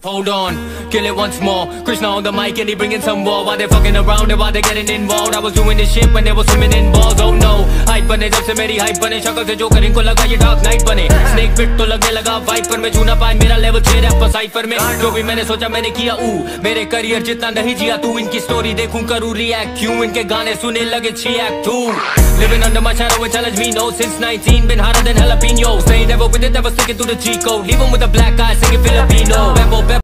Hold on, kill it once more. Krishna on the mic and he bringing some war. While they fucking around and while they getting involved, I was doing this shit when they were swimming in balls. Oh no, hype बने जब से मेरी hype बने. शक्ल से जो कर इनको लगा ये dark night बने. Snake pit तो लगने लगा vibe पर मैं छू ना पाए मेरा level 6 रैप cypher में. जो भी मैंने सोचा मैंने किया मेरे करियर जितना नहीं जिया तू. इनकी स्टोरी देखूं करूं react क्यों इनके गाने सुने लगे 6 act 2. Living under my shadow and challenge me no. Since 19 been harder than jalapeno. Stay never with it never sticking to the G code. Leave 'em with a black eye singing Filipino.